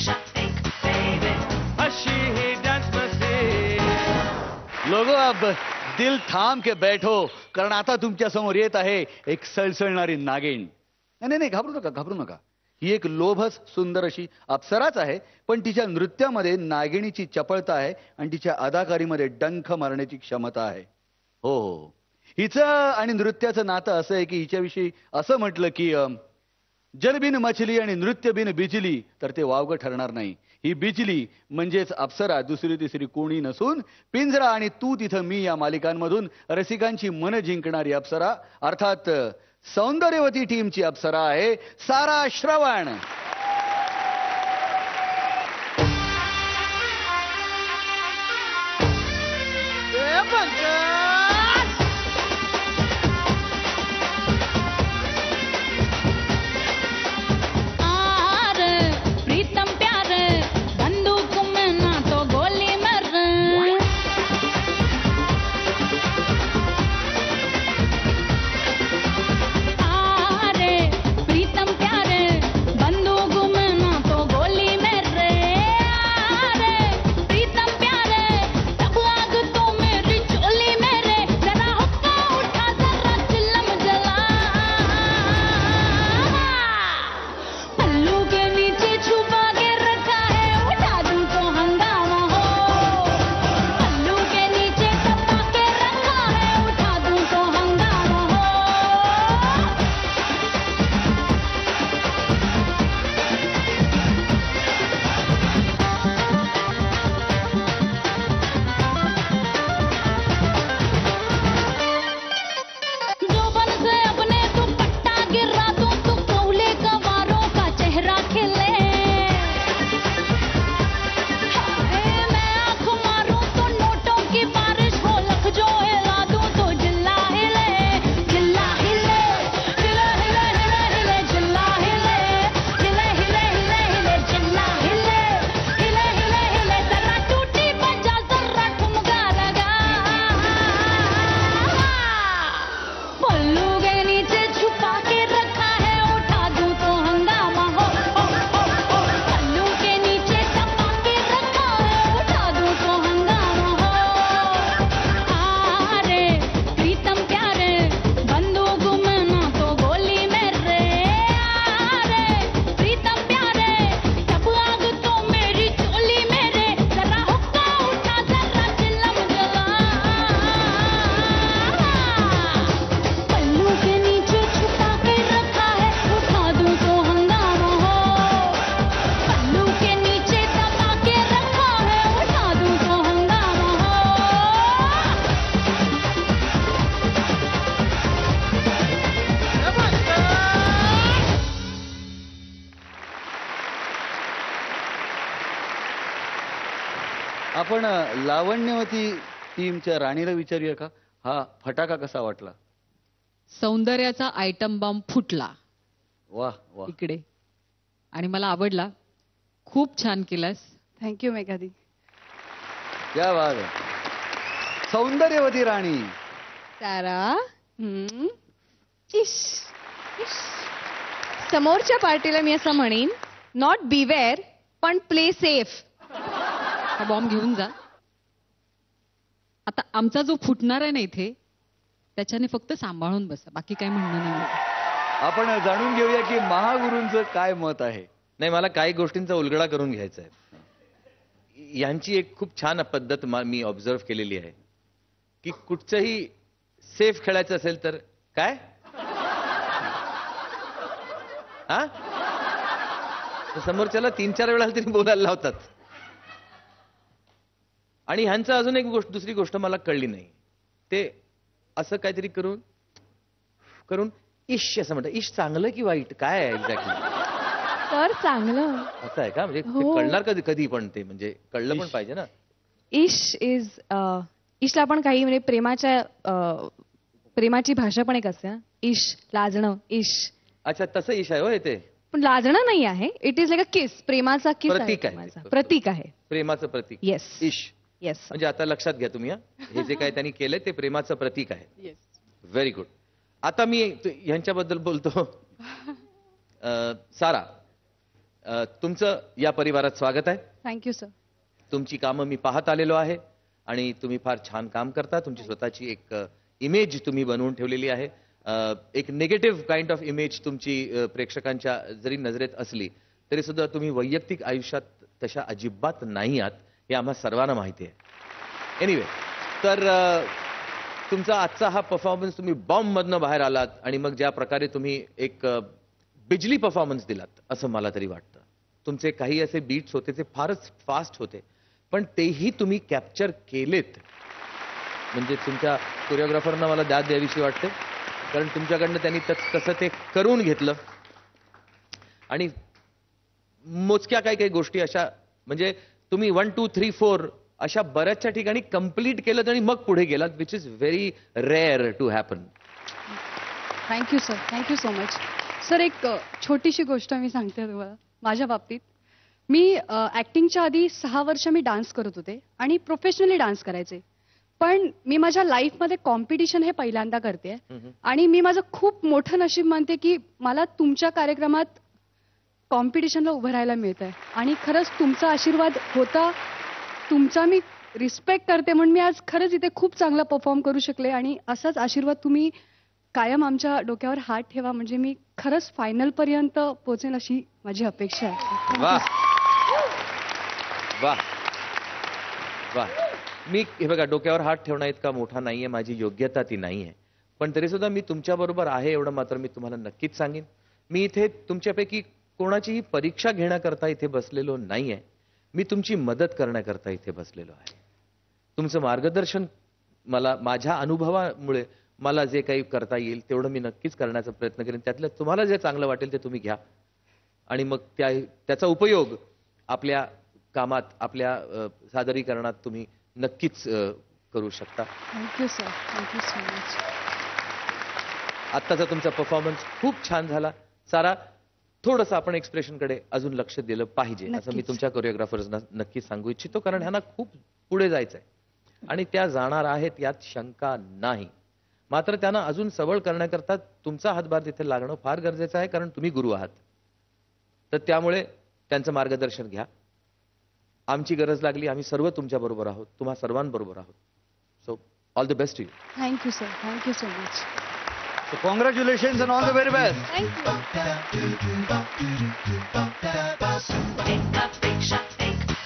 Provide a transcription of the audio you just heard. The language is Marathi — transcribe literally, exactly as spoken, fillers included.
अशी ही डान्स मस्ती. लोगो अब दिल थांब के बैठो, कारण आता तुमच्या समोर येत आहे एक सळसळणारी नागिण. नाही नाही घाबरू नका घाबरू नका. ही एक लोभस सुंदर अशी अप्सराच आहे, पण तिच्या नृत्यामध्ये नागिणीची चपळता आहे आणि तिच्या अदाकारीमध्ये डंख मारण्याची क्षमता आहे. हो हो, हिचं आणि नृत्याचं नातं असं आहे की हिच्याविषयी असं म्हटलं की जल बिन मछली आणि नृत्य बिन बिजली तर ते वावगं ठरणार नाही. ही बिजली म्हणजेच अप्सरा दुसरी तिसरी कोणी नसून पिंजरा आणि तू तिथं मी या मालिकांमधून रसिकांची मन जिंकणारी अप्सरा अर्थात सौंदर्यवती टीमची अप्सरा आहे सारा श्रवण. आपण लावण्यवती टीमच्या राणीला विचारूया का, हा फटाका कसा वाटला? सौंदर्याचा आयटम बॉम्ब फुटला. वाह वाह. इकडे आणि मला आवडला. खूप छान केलास. थँक्यू मेघादी. क्या बात आहे. सौंदर्यवती राणी सारा. हम्म. इश इश. समोरच्या पार्टीला मी असं म्हणेन, नॉट बिवेअर पण प्ले सेफ. हा बॉम्ब घेऊन जा. आता आमचा जो फुटणार आहे ना इथे, त्याच्याने फक्त सांभाळून बसा, बाकी काय म्हणणं नाही. आपण जाणून घेऊया की महागुरूंचं काय मत आहे. नाही, मला काही गोष्टींचा उलगडा करून घ्यायचा आहे. यांची एक खूप छान पद्धत मी ऑब्झर्व केलेली आहे की कुठचंही सेफ खेळायचं असेल तर काय हा समोरच्याला तीन चार वेळा तरी बोलायला लावतात. आणि ह्यांचं अजून एक गोष्ट दुसरी गोष्ट मला कळली नाही, ते असं काहीतरी करून करून इश असं म्हणतात. इश चांगलं की वाईट काय आहे एक्झॅक्टली? तर चांगलं असं आहे का? म्हणजे कळणार कधी कधी पण ते म्हणजे कळलं पण पाहिजे ना. इश इज इशला पण काही म्हणजे प्रेमाच्या प्रेमाची भाषा पण एक असते ना, इश लाजणं. इश. अच्छा, तसं इश आहे होय ते. पण लाजणं नाही आहे. It is like a kiss. प्रेमाचा किस प्रतीक आहे. प्रतीक आहे. प्रेमाचं प्रतीक. येस. इश. येस. म्हणजे आता लक्षात घ्या तुम्ही, हे जे काही त्यांनी केलंय ते प्रेमाचं प्रतीक आहे. Very good. आता मी ह्यांच्याबद्दल बोलतो. सारा, अ, तुमचं या परिवारात स्वागत आहे. Thank you sir. तुमची कामं मी पाहत आलेलो आहे आणि तुम्ही फार छान काम करता. तुमची स्वतःची एक इमेज तुम्ही बनवून ठेवलेली आहे. अ, एक निगेटिव्ह काइंड ऑफ इमेज तुमची अ, प्रेक्षकांच्या जरी नजरेत असली तरी सुद्धा तुम्ही वैयक्तिक आयुष्यात तशा अजिबात नाही आहात हे आम्हा सर्वांना माहिती आहे. एनिवे, तर अ, तुमचा आजचा हा परफॉर्मन्स, तुम्ही बॉम्बमधनं बाहेर आलात आणि मग ज्या प्रकारे तुम्ही एक अ, बिजली परफॉर्मन्स दिलात असं मला तरी वाटतं. तुमचे काही असे बीट्स होते ते फारच फास्ट होते, पण तेही तुम्ही कॅप्चर केलेत. म्हणजे तुमच्या कोरिओग्राफरना मला दाद द्यावीशी वाटते, कारण तुमच्याकडनं त्यांनी तस- तसं ते करून घेतलं. आणि मोजक्या काही काही गोष्टी अशा, म्हणजे तुम्ही वन टू थ्री फोर अशा बऱ्याचशा ठिकाणी कम्प्लीट केलं आणि मग पुढे गेलात, which is very rare to happen. Thank you sir, thank you so much. Sir, एक अ, छोटीशी गोष्ट मी सांगते तुम्हाला माझ्या बाबतीत. मी ॲक्टिंगच्या आधी सहा वर्ष मी डान्स करत होते आणि प्रोफेशनली डान्स करायचे. पण मी माझ्या लाईफमध्ये कॉम्पिटिशन हे पहिल्यांदा करते आणि मी माझं खूप मोठं नशीब मानते की मला तुमच्या कार्यक्रमात कॉम्पिटिशनला उभं राहायला मिळत आहे. आणि खरंच तुमचा आशीर्वाद होता, तुमचा मी रिस्पेक्ट करते, म्हणून मी आज खरंच इथे खूप चांगला परफॉर्म करू शकले. आणि असाच आशीर्वाद तुम्ही कायम आमच्या डोक्यावर हात ठेवा, म्हणजे मी खरंच फायनल पर्यंत पोहोचेन अशी माझी अपेक्षा आहे. वा वा वा. मी हे बघा, डोक्यावर हात ठेवणं इतका मोठा नाहीये, माझी योग्यता ती नाहीये, पण तरी सुद्धा मी तुमच्याबरोबर आहे एवढं मात्र मी तुम्हाला नक्कीच सांगेन. मी इथे तुमच्यापैकी कोणाचीही परीक्षा घेण्याकरता इथे बसलेलो नाहीये. मी तुमची मदत करण्याकरता इथे बसलेलो आहे. तुमचं मार्गदर्शन मला, माझ्या अनुभवामुळे मला जे काही करता येईल तेवढं मी नक्कीच करण्याचा प्रयत्न करेन. त्यातलं तुम्हाला जे चांगलं वाटेल ते तुम्ही घ्या आणि मग त्या त्याचा उपयोग आपल्या कामात, आपल्या अ, सादरीकरणात तुम्ही नक्कीच अ, करू शकता. Thank you sir, thank you so much. आत्ताचा तुमचा परफॉर्मन्स खूप छान झाला. सारा, थोडंसं आपण एक्सप्रेशनकडे अजून लक्ष दिलं पाहिजे असं मी नक्कीच. तुमच्या कोरिओग्राफर्सना नक्की सांगू इच्छितो, कारण ह्यांना खूप पुढे जायचंय आणि त्या जाणार आहेत यात शंका नाही. मात्र त्यांना अजून सबळ करण्याकरता तुमचा हातभार तिथे लागणं फार गरजेचं आहे, कारण तुम्ही गुरु आहात. तर त्यामुळे त्यांचं मार्गदर्शन घ्या. आमची गरज लागली, आम्ही सर्व तुमच्या बरोबर आहोत, तुम्हा सर्वांबरोबर आहोत. So all the best to you. Thank you sir, thank you so much. Congratulation and all the very best. Thank you. एकापेक्षा एक